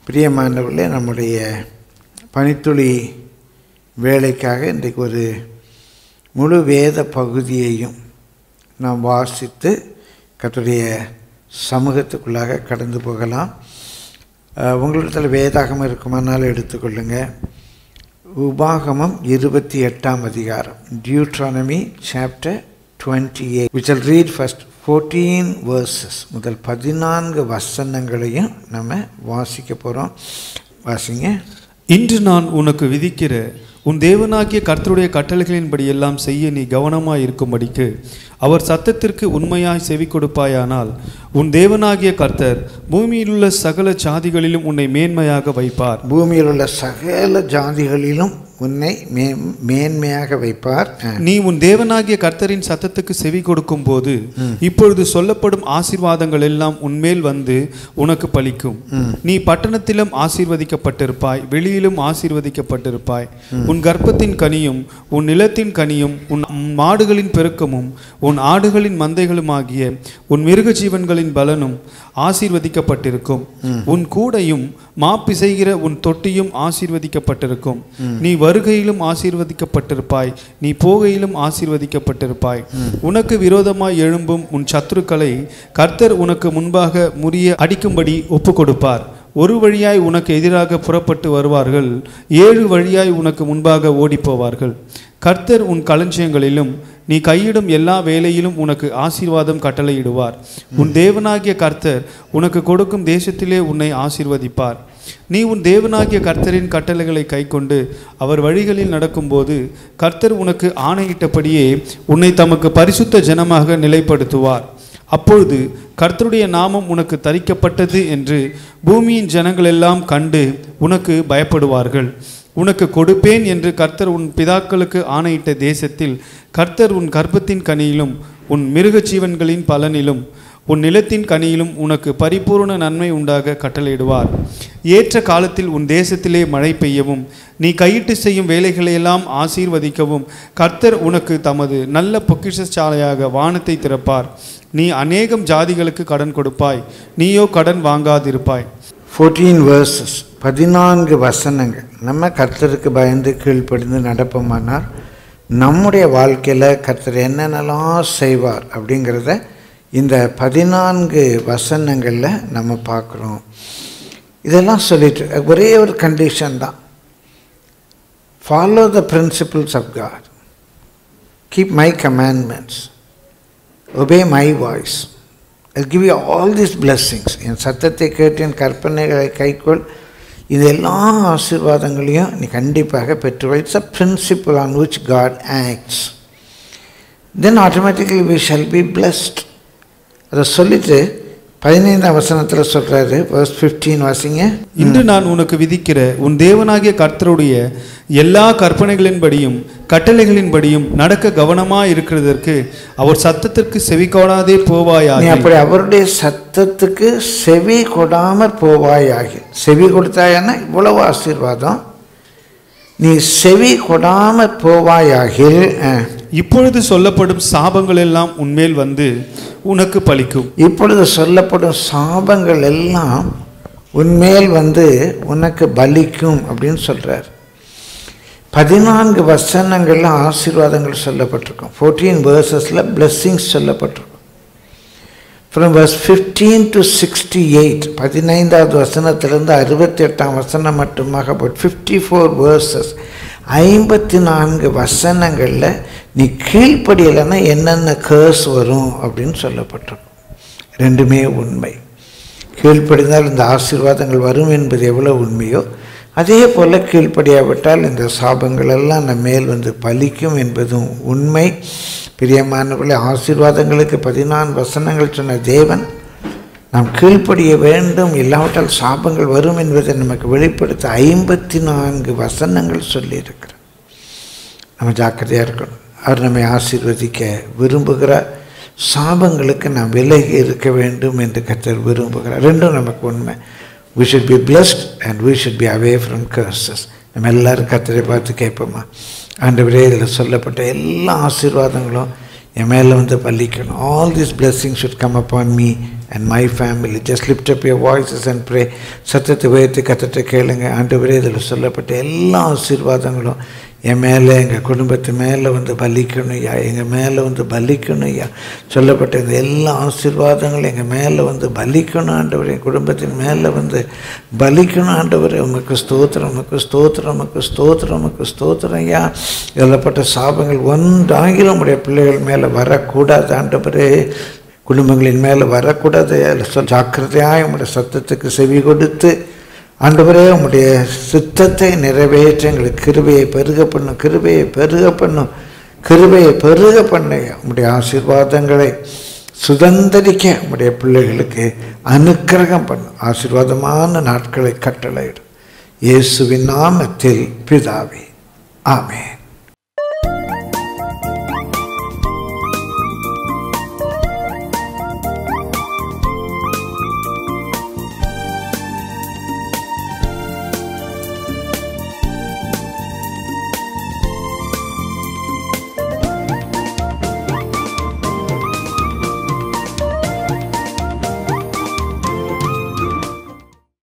பிரியமானவர்களே, நம்முடைய பணித்துளி வேலைக்காக இன்றைக்கு ஒரு முழு வேத பகுதியையும் நாம் வாசித்து கர்த்தருடைய சமூகத்துக்குள்ளாக கடந்து போகலாம். உங்களிடத்தில் வேதாகமம் இருக்குமானால் எடுத்துக்கொள்ளுங்கள். உபாகமம் 28ஆம் அதிகாரம், Deuteronomy chapter 28. We shall read first 14 verses. முதல் 14 வசனங்களையும் நம்ம வாசிக்க போகிறோம். வாசிங்க. இன்று நான் உனக்கு விதிக்கிற உன் தேவனாகிய கர்த்தருடைய கட்டளைகளின்படி எல்லாம் செய்ய நீ கவனமாய் இருக்கும்படிக்கு அவர் சத்தத்திற்கு உண்மையாய் செவி கொடுப்பாயானால் உன் தேவனாகிய கர்த்தர் பூமியிலுள்ள சகல ஜாதிகளிலும் உன்னை மேன்மையாக வைப்பார். பூமியில் உள்ள சகல ஜாதிகளிலும் உன்னை மேன்மையாக வைப்பார். நீ உன் தேவனாகிய கர்த்தரின் சத்தத்துக்கு செவி கொடுக்கும் போது இப்பொழுது சொல்லப்படும் ஆசீர்வாதங்கள் எல்லாம் உன்மேல் வந்து உனக்கு பலிக்கும். நீ பட்டணத்திலும் ஆசீர்வதிக்கப்பட்டிருப்பாய், வெளியிலும் ஆசீர்வதிக்கப்பட்டிருப்பாய். உன் கர்ப்பத்தின் கனியும் உன் நிலத்தின் கனியும் உன் மாடுகளின் பெருக்கமும் உன் ஆடுகளின் மந்தைகளுமாகிய உன் மிருக ஜீவன்களின் பலனும் ஆசீர்வதிக்கப்பட்டிருக்கும். உன் கூடையும் மாப்பிசைகிற உன் தொட்டியும் ஆசீர்வதிக்கப்பட்டிருக்கும். நீ வருகையிலும் ஆசீர்வதிக்கப்பட்டிருப்பாய், நீ போகையிலும் ஆசீர்வதிக்கப்பட்டிருப்பாய். உனக்கு விரோதமாய் எழும்பும் உன் சத்துருக்களை கர்த்தர் உனக்கு முன்பாக முறிய அடிக்கும்படி ஒப்பு கொடுப்பார். ஒரு வழியாய் உனக்கு எதிராக புறப்பட்டு வருவார்கள், 7 வழியாய் உனக்கு முன்பாக ஓடிப்போவார்கள். கர்த்தர் உன் களஞ்சியங்களிலும் நீ கையிடும் எல்லா வேலையிலும் உனக்கு ஆசீர்வாதம் கட்டளையிடுவார். உன் தேவனாகிய கர்த்தர் உனக்கு கொடுக்கும் தேசத்திலே உன்னை ஆசீர்வதிப்பார். நீ உன் தேவனாகிய கர்த்தரின் கட்டளைகளை கைக்கொண்டு அவர் வழிகளில் நடக்கும்போது கர்த்தர் உனக்கு ஆணையிட்டபடியே உன்னை தமக்கு பரிசுத்த ஜனமாக நிலைப்படுத்துவார். அப்பொழுது கர்த்தருடைய நாமம் உனக்கு தரிக்கப்பட்டது என்று பூமியின் ஜனங்கள் எல்லாம் கண்டு உனக்கு பயப்படுவார்கள். உனக்கு கொடுப்பேன் என்று கர்த்தர் உன் பிதாக்களுக்கு ஆணையிட்ட தேசத்தில் கர்த்தர் உன் கர்ப்பத்தின் கனியிலும் உன் மிருக ஜீவன்களின் பலனிலும் உன் நிலத்தின் கனியிலும் உனக்கு பரிபூர்ண நன்மை உண்டாக கட்டளையிடுவார். ஏற்ற காலத்தில் உன் தேசத்திலே மழை பெய்யவும் நீ கையிட்டு செய்யும் வேலைகளையெல்லாம் ஆசீர்வதிக்கவும் கர்த்தர் உனக்கு தமது நல்ல பொக்கிஷசாலையாக வானத்தை திறப்பார். நீ அநேகம் ஜாதிகளுக்கு கடன் கொடுப்பாய், நீயோ கடன் வாங்காதிருப்பாய். 14 verses, 14 வசனங்கள். நம்ம கர்த்தருக்கு பயந்து கீழ்ப்படிந்து நடப்போமானால் நம்முடைய வாழ்க்கையில் கர்த்தர் என்னென்னலாம் செய்வார் அப்படிங்கிறத இந்த 14 வசனங்களில் நம்ம பார்க்குறோம். இதெல்லாம் சொல்லிட்டு ஒரே ஒரு கண்டிஷன் தான், follow the principles of God, keep my commandments, obey my voice, I'll give you all these blessings. என் சத்தத்தை கேட்டு என் கற்பனைகளை கைக்கொள், இது எல்லா ஆசீர்வாதங்களையும் நீ கண்டிப்பாக பெற்றுவாய். It's a principle on which God acts. Then automatically we shall be blessed. அதை சொல்லிட்டு 15ஆம் வசனத்தில் சொல்கிறாரு, verse 15 வாசிங்க. இன்று நான் உனக்கு விதிக்கிற உன் தேவனாகிய கர்த்தருடைய எல்லா கற்பனைகளின்படியும் கட்டளைகளின்படியும் நடக்க கவனமாக இருக்கிறதற்கு அவர் சத்தத்திற்கு செவி கொடாதே போவாயாக. நீ அப்படி அவருடைய சத்தத்துக்கு செவி கொடாமல் போவாயாக. செவி கொடுத்தாயன்னா இவ்வளவு ஆசீர்வாதம். நீ செவி கொடாமல் போவாயாகில் இப்பொழுது சொல்லப்படும் சாபங்கள் எல்லாம் உன்மேல் வந்து உனக்கு பலிக்கும். இப்பொழுது சொல்லப்படும் சாபங்கள் எல்லாம் உன்மேல் வந்து உனக்கு பலிக்கும் அப்படின்னு சொல்றார். 14 வசனங்கள்ல ஆசீர்வாதங்கள் சொல்லப்பட்டிருக்கும். 14 verses பிளெஸ்ஸிங்ஸ் சொல்லப்பட்டிருக்கும். From verse 15 to 68, 15வது வசனத்திலிருந்து 68ஆம் வசனம் மட்டுமாக 54 verses, 54 வசனங்களில் நீ கீழ்ப்படியலைன்னா என்னென்ன கேர்ஸ் வரும் அப்படின்னு சொல்லப்பட்டிருக்கும். ரெண்டுமே உண்மை. கீழ்ப்படிந்தால் இந்த ஆசீர்வாதங்கள் வரும் என்பது எவ்வளோ உண்மையோ அதே போல் கீழ்ப்படியாவிட்டால் இந்த சாபங்கள் எல்லாம் நம்ம மேல் வந்து பலிக்கும் என்பதும் உண்மை. பிரியமானவர்களே, ஆசீர்வாதங்களுக்கு 14 வசனங்கள் சொன்ன தேவன் நாம் கீழ்ப்படிய வேண்டும், இல்லாவிட்டால் சாபங்கள் வரும் என்பதை நமக்கு வெளிப்படுத்த 54 வசனங்கள் சொல்லியிருக்கிறார். நம்ம ஜாக்கிரதையாக இருக்கணும். அவர் நம்மை ஆசீர்வதிக்க விரும்புகிறார். சாபங்களுக்கு நாம் விலகி இருக்க வேண்டும் என்று கர்த்தர் விரும்புகிறார். ரெண்டும் நமக்கு உண்மை. We should be blessed and we should be away from curses. நம்ம எல்லாரும் கர்த்தரை பார்த்து கேட்போமா, ஆண்டவரே இதில் சொல்லப்பட்ட எல்லா ஆசீர்வாதங்களும் என் மேலே வந்து பலிக்கணும். All these blessings should come upon me and my family. Just lift up your voices and pray. சத்தத்தை உயர்த்தி கர்த்தரை கேளுங்க. ஆண்டவரே, இதில் சொல்லப்பட்ட எல்லா ஆசீர்வாதங்களும் என் மேலே, எங்கள் குடும்பத்து மேலே வந்து பலிக்கணும் ஐயா, எங்கள் மேலே வந்து பலிக்கணும் ஐயா. சொல்லப்பட்ட இந்த எல்லா ஆசீர்வாதங்களும் எங்கள் மேலே வந்து பலிக்கணும் ஆண்டவர், என் குடும்பத்தின் மேலே வந்து பலிக்கணும் ஆண்டவர். உமக்கு ஸ்தோத்திரம், உமக்கு ஸ்தோத்திரம், உமக்கு ஸ்தோத்திரம், உமக்கு ஸ்தோத்திரம் ஐயா. சொல்லப்பட்ட சாபங்கள் ஒன்றாகிலும் உடைய பிள்ளைகள் மேலே வரக்கூடாது ஆண்டவரே, குடும்பங்களின் மேலே வரக்கூடாது. ஜாக்கிரதையாக உங்களுடைய சத்தத்துக்கு செவி கொடுத்து ஆண்டவரே, உம்முடைய சித்தத்தை நிறைவேற்ற எங்களுக்கு கிருபையை பெருக பண்ணும், கிருபையை பெருக பண்ணும், கிருபையை பெருக பண்ண உம்முடைய ஆசீர்வாதங்களை சுதந்திரிக்க உம்முடைய பிள்ளைகளுக்கு அனுக்கிரகம் பண்ணும். ஆசீர்வாதமான நாட்களை கட்டளையிடும். இயேசுவின் நாமத்தில் பிதாவே, ஆமென்.